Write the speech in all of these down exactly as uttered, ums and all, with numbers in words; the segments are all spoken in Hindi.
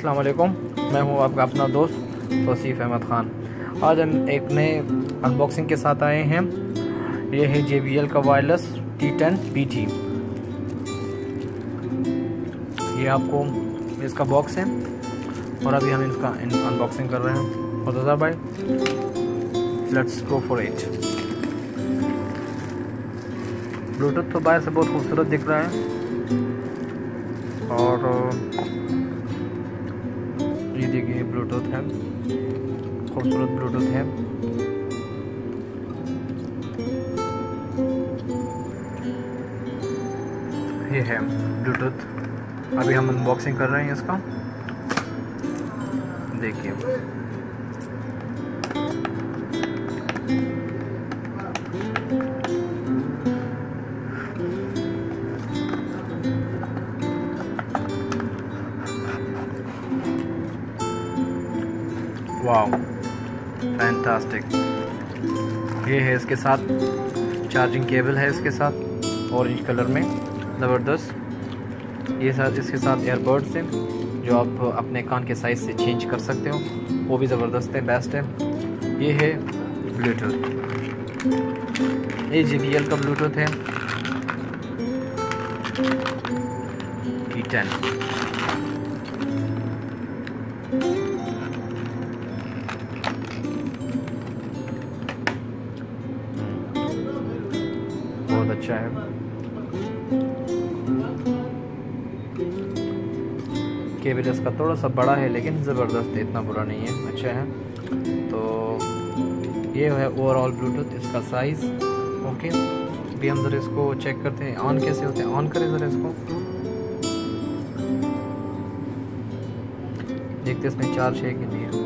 अस्सलाम वालेकुम, मैं हूं आपका अपना दोस्त तौसीफ अहमद ख़ान। आज हम एक नए अनबॉक्सिंग के साथ आए हैं। ये है जे बी एल का wireless T ten P T. ये आपको इसका बॉक्स है और अभी हम इसका अनबॉक्सिंग कर रहे हैं। मुर्तज़ा भाई, let's go for it. Bluetooth तो बाहर से बहुत खूबसूरत दिख रहा है और ये देखिए ब्लूटूथ है, खूबसूरत ब्लूटूथ है। ये है ब्लूटूथ, अभी हम अनबॉक्सिंग कर रहे हैं इसका। देखिए वाओ, फैंटास्टिक। ये है इसके साथ चार्जिंग केबल है, इसके साथ ऑरेंज कलर में, ज़बरदस्त। ये साथ इसके साथ एयरबड्स हैं जो आप अपने कान के साइज से चेंज कर सकते हो, वो भी ज़बरदस्त है, बेस्ट है। ये है ब्लूटूथ, ये जे बी एल का ब्लूटूथ है टी टेन। बहुत अच्छा है। केबल इसका थोड़ा सा बड़ा है लेकिन ज़बरदस्त है, इतना बुरा नहीं है, अच्छा है। तो ये है ओवरऑल ब्लूटूथ, इसका साइज़। ओके, अभी हम ज़रा इसको चेक करते हैं ऑन कैसे होते हैं। ऑन करें ज़रा इसको, देखते इसमें चार्ज है कि नहीं।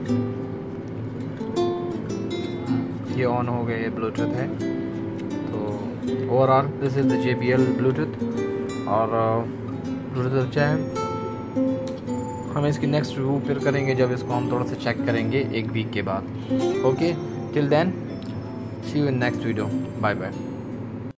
ये ऑन हो गया, ये ब्लूटूथ है। तो overall this is the J B L Bluetooth और ब्लूटूथ अच्छा है। हम इसकी नेक्स्ट रिव्यू फिर करेंगे जब इसको हम थोड़ा सा चेक करेंगे एक वीक के बाद। Okay, till then see you in next video, bye bye.